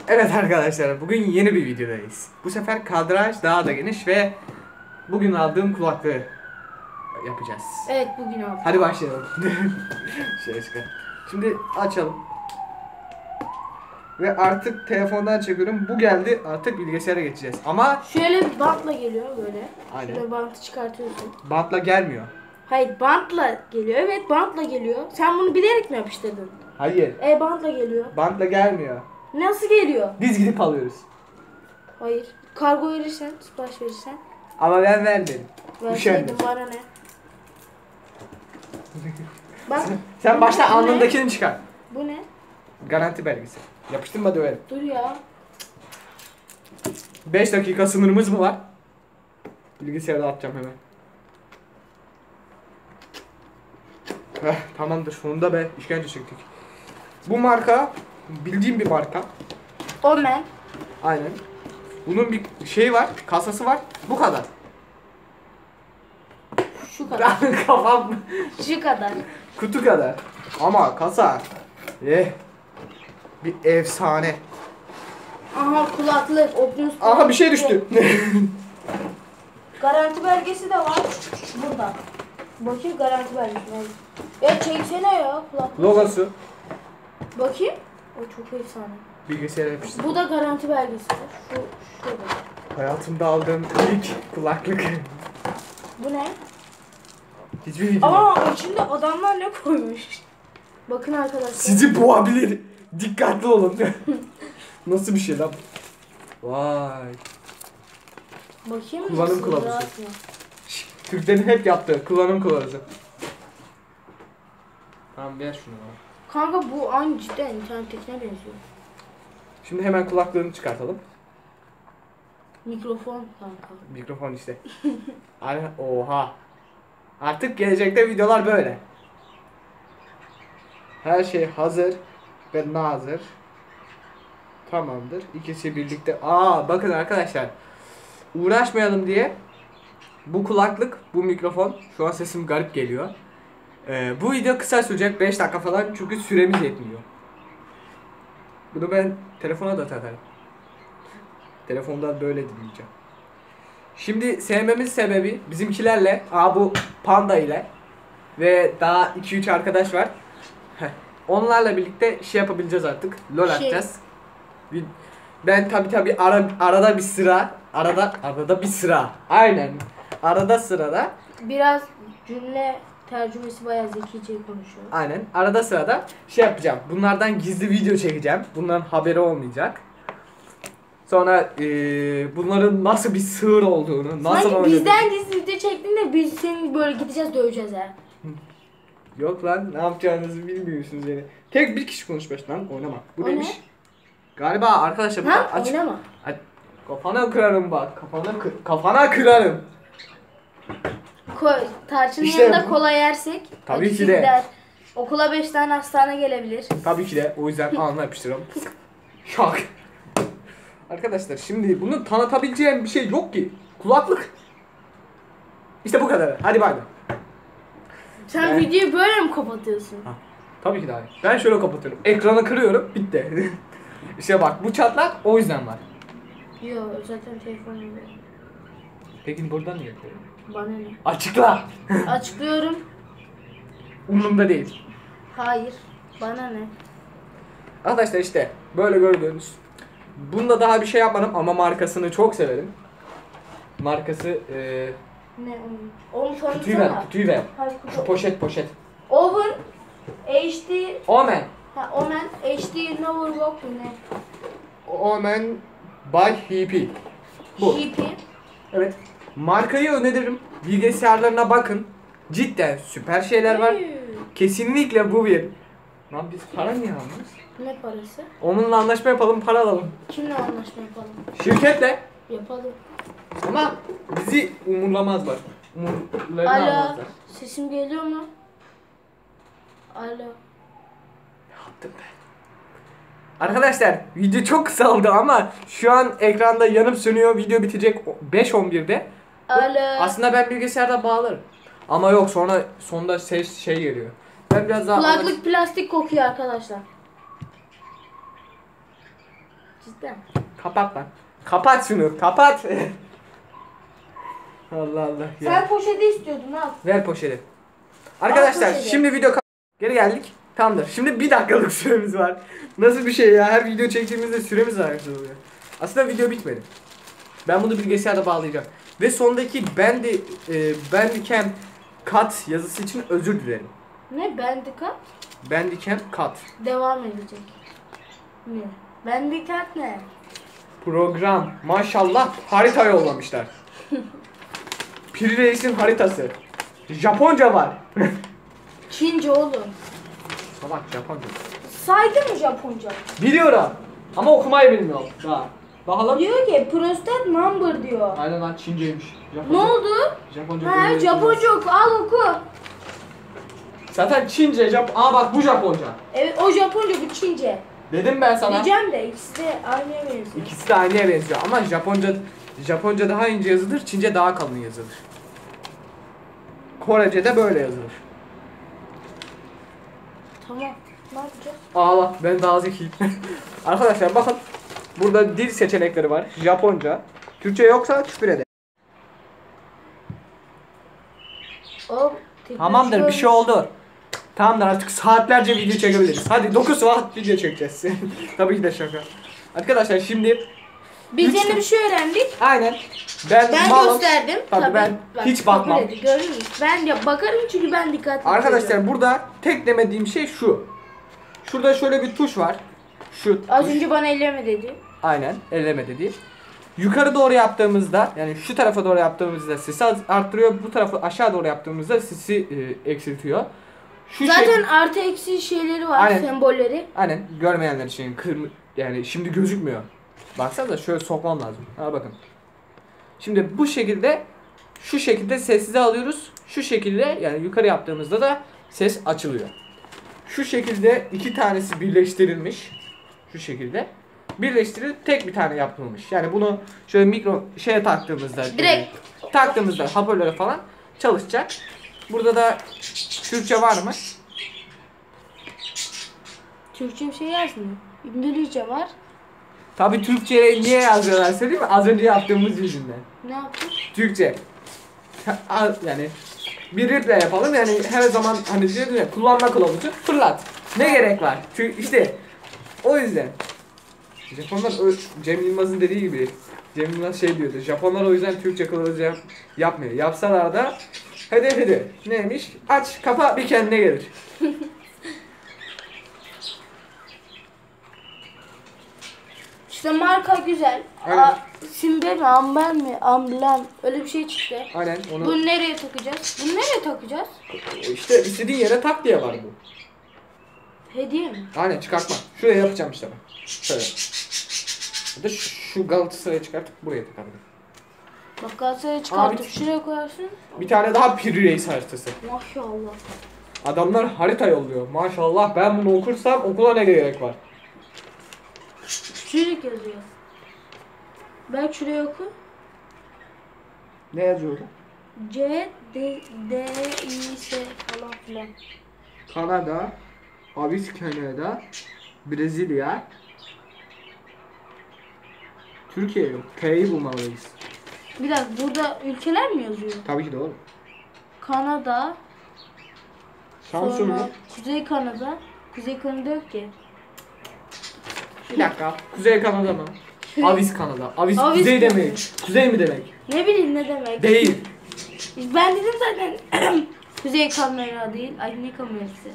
Evet arkadaşlar, bugün yeni bir videodayız. Bu sefer kadraj daha da geniş ve bugün aldığım kulaklığı yapacağız. Evet, bugün aldım. Hadi başlayalım. Şöyle çıkar. Şimdi açalım. Ve artık telefondan çekiyorum. Bu geldi, artık bilgisayara geçeceğiz. Ama Şöyle bir bantla geliyor böyle. Aynen. Şöyle bantı çıkartıyorsun. bantla gelmiyor. Hayır, bantla geliyor. Evet, bantla geliyor. Sen bunu bilerek mi yapıştırdın? Hayır. Bantla geliyor. Bantla gelmiyor. Nasıl geliyor? Biz gidip alıyoruz. Hayır. Kargo verirsen, sipariş verirsen. Ama ben vermedim. Verseydin bana ne? Bak. Sen bu başta ne? alnındakini çıkar. Bu ne? Garanti belgesi. Yapıştırma döverim. Dur ya. 5 dakika sınırımız mı var? Bilgisayarda atacağım hemen. Tamamdır, sonunda be işkence çektik. Bu marka bildiğim bir marka. Omen. Aynen. Bunun bir şey var, kasası var. Bu kadar. Şu kadar. Kafam Şu kadar. kutu kadar. Ama kasa. Bir efsane. Aha, kulaklık. Optimus Aha bir şey düştü. Garanti belgesi de var burada. Bakayım garanti belgesi. Ya çeksene ya kulaklık. Logosu. Bakayım. O çok efsane. Bilgisayara yapıştı. Bu da garanti belgesi. Şurada. Hayatımda aldığım ilk kulaklık. Bu ne? Hiçbir video. Aa, içinde adamlar ne koymuş? Bakın arkadaşlar. Sizi boğabilir. Dikkatli olun. Nasıl bir şey lan? Vay. Bakayım mı? Kullanım Nasıl, kılavuzu. rahat mı? Türklerin hep yaptığı kullanım kılavuzu. Tamam, ver şunu bana. Kanka bu aynı cidden internettekine benziyor. Şimdi hemen kulaklığını çıkartalım. Mikrofon kanka. Mikrofon işte. Oha. Artık gelecekte videolar böyle. Her şey hazır ve nazır. Tamamdır. İkisi birlikte. Bakın arkadaşlar. Uğraşmayalım diye bu kulaklık, bu mikrofon, şu an sesim garip geliyor. Bu video kısa sürecek, 5 dakika falan, çünkü süremiz yetmiyor. Bunu ben telefona da takarım. Telefondan böyle dinleyeceğim. Şimdi sevmemiz sebebi bizimkilerle, bu Panda ile ve daha 2-3 arkadaş var. Onlarla birlikte şey yapabileceğiz artık. LOL atacağız. Ben tabi arada bir sıra, arada bir sıra. Aynen. Arada sırada. Biraz cümle tercümesi bayağı zekice konuşuyor. Aynen. Arada sırada şey yapacağım. Bunlardan gizli video çekeceğim. Bunların haberi olmayacak. Sonra bunların nasıl bir sığır olduğunu, nasıl Sanki oynadığını. bizden gizli video çektin de biz seni böyle gideceğiz döveceğiz ha. Yok lan, ne yapacağınızı bilmiyorsunuz yani. Tek bir kişi konuşmuş lan, oynama. Bu O neymiş? ne? Galiba arkadaşlar bu Ha? açık. Oynama. Kafana kırarım bak. Kafana kırarım. Tarçının İşte yanında bu. kola yersek. Tabii acısı ki de. gider. Okula 5 tane hastane gelebilir. Tabii ki de, o yüzden alnına yapıştırıyorum. Şak. Arkadaşlar şimdi bunu tanıtabileceğim bir şey yok ki. Kulaklık. İşte bu kadar. Hadi bay bay. Sen Ben- videoyu böyle mi kapatıyorsun? Tabii ki de hayır. Ben şöyle kapatıyorum. Ekranı kırıyorum. Bitti. İşte bak, bu çatlak o yüzden var. Yok, zaten telefonum. Peki buradan niye yapıyorum? Bana ne? Açıkla. Açıklıyorum. Umurumda değil. Hayır. Bana ne? Arkadaşlar işte böyle gördüğünüz. Bunda daha bir şey yapmadım ama markasını çok severim. Markası Ne onun? Onu kutuyu ver, tanıtsana. kutuyu ver. Hayır, Şu poşet. Oven HD. Omen. Omen HD Novel mu ne? Omen by HP. Bu. GP. Evet. Markayı öneririm. Bilgisayarlarına bakın. Cidden süper şeyler var. Kesinlikle bu bir. Lan biz para niye alıyoruz? Ne parası? Onunla anlaşma yapalım, para alalım. Kimle anlaşma yapalım? Şirketle. Yapalım. Ama bizi umurlamazlar. Umurlarını Alo. almazlar. Sesim geliyor mu? Alo. Ne yaptım ben? Arkadaşlar video çok kısa oldu ama şu an ekranda yanıp sönüyor. Video bitecek 5:11'de. Alo. Aslında ben bilgisayarda bağlarım. Ama yok, sonra sonda ses şey geliyor. Ben biraz daha Kulaklık plastik kokuyor arkadaşlar. Cidden. Kapat lan. Kapat şunu. Kapat. Allah Allah ya. Sen poşeti istiyordun al. Ver poşeti. Arkadaşlar poşeti. şimdi geri geldik. Tamamdır. Şimdi 1 dakikalık süremiz var. Nasıl bir şey ya? Her video çektiğimizde süremiz var. Aslında video bitmedi. Ben bunu bilgisayarda bağlayacağım. Ve sondaki Bandicam cut yazısı için özür dilerim. Ne Bandicam? Bandicam cut. Devam edecek. Ne? Bandicam ne? Program. Maşallah harita yollamışlar. Piri Reis'in haritası. Japonca var. Çince oğlum. Salak Japonca. Saydın mı Japonca? Biliyorum. Ama okumayı bilmiyorum daha. Bakalım. Diyor ki prostat number diyor. Aynen lan Çinceymiş. Ne oldu? Japonca. Ha Japonca oku al oku. Zaten Çince, Aa bak bu Japonca. Evet o Japonca bu Çince. Dedim ben sana. Diyeceğim de ikisi de aynıya benziyor. İkisi de aynıya benziyor ama Japonca daha ince yazılır, Çince daha kalın yazılır. Korece de böyle yazılır. Tamam. Ne yapacağız? Ağla, ben daha zekiyim. Arkadaşlar bakın. Burada dil seçenekleri var. Japonca. Türkçe yoksa küfür eder. O Tamamdır, bir şey oldu. Tamamdır, artık saatlerce video çekebiliriz. Hadi 9 saat video çekeceğiz. Tabii ki de şaka. Arkadaşlar şimdi Biz yeni bir şey öğrendik. aynen. Ben malım. Gösterdim. Tabii ben bak, hiç bakmam. kabul edin, gördün mü? Ben ya bakarım çünkü ben dikkatli Arkadaşlar bakıyorum. burada tek demediğim şey şu. Şurada şöyle bir tuş var. Şu Az tuş. önce bana elleme dedi. Aynen, elleme dediği. Yukarı doğru yaptığımızda, yani şu tarafa doğru yaptığımızda sesi arttırıyor, bu tarafı aşağı doğru yaptığımızda sesi eksiltiyor. Şu Zaten artı eksi şeyleri var, Aynen. sembolleri. Aynen, görmeyenler için yani şimdi gözükmüyor. Baksanıza şöyle sokmam lazım. Ha bakın. Şimdi bu şekilde, şu şekilde sessize alıyoruz. Şu şekilde yani yukarı yaptığımızda da ses açılıyor. Şu şekilde iki tanesi birleştirilmiş. Şu şekilde. Birleştirilip tek bir tane yapılmış. Yani bunu şöyle mikro şeye taktığımızda Direkt. taktığımızda hoparlöre falan çalışacak. Burada da Türkçe var mı? Türkçe bir şey yazmıyor. İngilizce var. Tabii Türkçe'ye niye yazıyorlar söyleyeyim mi? Az önce yaptığımız yüzünden. Ne yaptık? Türkçe. Yani bir replay yapalım yani her zaman hani diyor ya kullanma kılavuzu fırlat. Ne gerek var? Çünkü işte o yüzden. Japonlar Cem Yılmaz'ın dediği gibi Cem Yılmaz şey diyordu. Japonlar o yüzden Türkçe kılavuzu yapmıyor. Yapsalar da hadi neymiş? Aç kapa bir kendine gelir. İşte marka güzel. Aynen. Simbe mi, amber mi, amblem öyle bir şey çıktı. Aynen onu Bunu nereye takacağız? Bunu nereye takacağız? işte istediğin yere tak diye var bu. Hediye mi? Aynen çıkartma. Şuraya yapacağım işte ben. Şöyle. Ya da şu Galatasaray'ı çıkartıp buraya takabilirim. Bak Galatasaray'ı çıkartıp Abi- şuraya koyarsın. Bir tane daha Piri Reis haritası. Maşallah. Adamlar harita yolluyor. Maşallah ben bunu okursam okula ne gerek var? Çürük yazıyor. Ben şuraya oku. Ne yazıyor orada? C, D, I, S falan filan. Kanada, Avis Kanada, Brezilya, Türkiye yok. K'yi bulmalıyız. Bir dakika burada ülkeler mi yazıyor? Tabii ki de oğlum. Kanada, Samsun mu? sonra Kuzey Kanada. Kuzey Kanada yok ki. Bir dakika. Kuzey Kanada mı? Avis Kanada. Avis Avis kuzey Kanada. demek. Kuzey mi demek? Ne bileyim ne demek. Değil. Ben dedim zaten Kuzey kamera değil. Ay ne kamerası?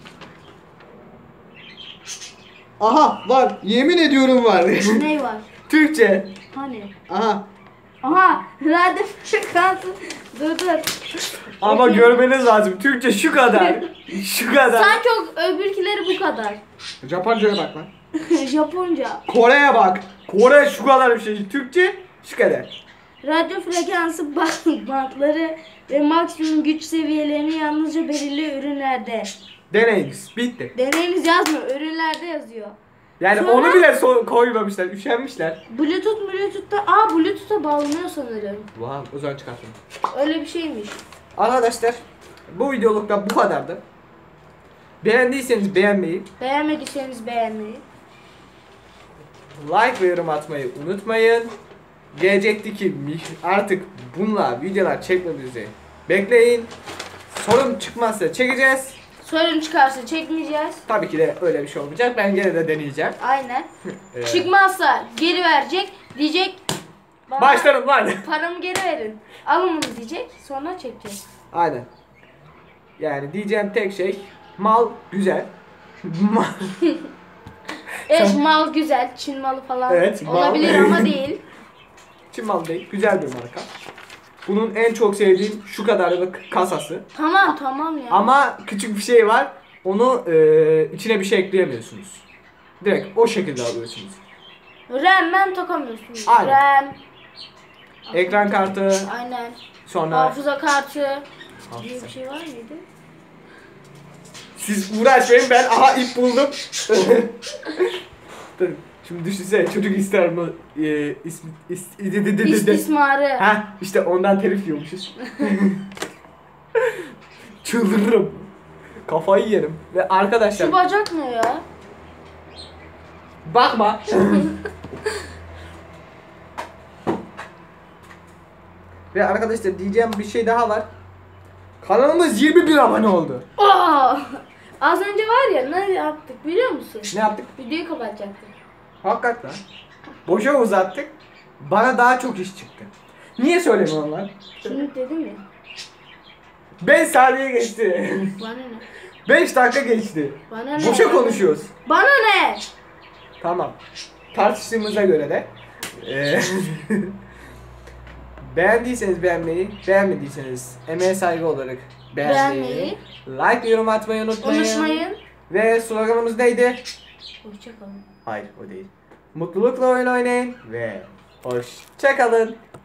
Aha var. Yemin ediyorum var. Ne var? Türkçe. Hani? Aha. Aha radyo frekansı. Dur. Ama Bakayım. görmeniz lazım. Türkçe şu kadar. Şu kadar. Sanki o öbürkileri bu kadar. Japonca'ya bak lan. Japonca. Kore'ye bak. Kore şu kadar bir şey. Türkçe şu kadar. Radyo frekansı bantları ve maksimum güç seviyelerini yalnızca belirli ürünlerde. Deneyiniz. Bitti. Deneyiniz yazmıyor. Ürünlerde yazıyor. Yani Sonra- onu bile koymamışlar. Üşenmişler. Bluetooth'ta Bluetooth'a bağlanıyor sanırım. Wow. O zaman çıkartın. Öyle bir şeymiş. Arkadaşlar bu videoluk da bu kadardı. Beğendiyseniz beğenmeyi, Beğenmediyseniz beğenmeyi. like ve yorum atmayı unutmayın. Gelecekteki artık bununla videolar çekmemizi bekleyin. Sorun çıkmazsa çekeceğiz. Sorun çıkarsa çekmeyeceğiz. Tabii ki de öyle bir şey olmayacak. Ben gene de deneyeceğim. Aynen. Evet. Çıkmazsa geri verecek. Diyecek. "Bana Başlarım lan. paramı geri verin. Alın bunu diyecek. Sonra çekeceğiz. Aynen. Yani diyeceğim tek şey mal güzel. Mal- Evet, mal güzel. Çin malı falan Evet, mal. olabilir ama değil. Çin malı değil. Güzel bir marka. Bunun en çok sevdiğim şu kadarlık kasası. Tamam ya. Ama küçük bir şey var. Onu içine bir şey ekleyemiyorsunuz. Direkt o şekilde alıyorsunuz. RAM takamıyorsunuz. Aynen. RAM. Ekran kartı, Aynen. sonra Hafıza kartı. Diye Hafıza. bir şey var mıydı? Siz uğraşmayın, ben aha ip buldum. Dur, şimdi düşünsene çocuk ister mi? İstismarı. Ha işte ondan telif yiyormuşuz. Çıldırırım. Kafayı yerim. Ve arkadaşlar Şu bacak ne ya? bakma. Ve arkadaşlar diyeceğim bir şey daha var. Kanalımız 21 abone oldu. Aa! Az önce var ya ne yaptık biliyor musun? Ne yaptık? Videoyu kapatacaktık. Hakikaten. Boşa uzattık. Bana daha çok iş çıktı. Niye söylemiyorum lan? Şimdi dedim ya. 5 saniye geçti. Bana ne? 5 dakika geçti. Bana ne? Boşa konuşuyoruz. Bana ne? Tamam. Tartıştığımıza göre de beğendiyseniz beğenmeyi, beğenmediyseniz emeğe saygı olarak beğenmeyi, like ve yorum atmayı unutmayın. Unutmayın. Ve sloganımız neydi? Hoşçakalın. Hayır, o değil. Mutlulukla oyun oynayın ve hoşça kalın.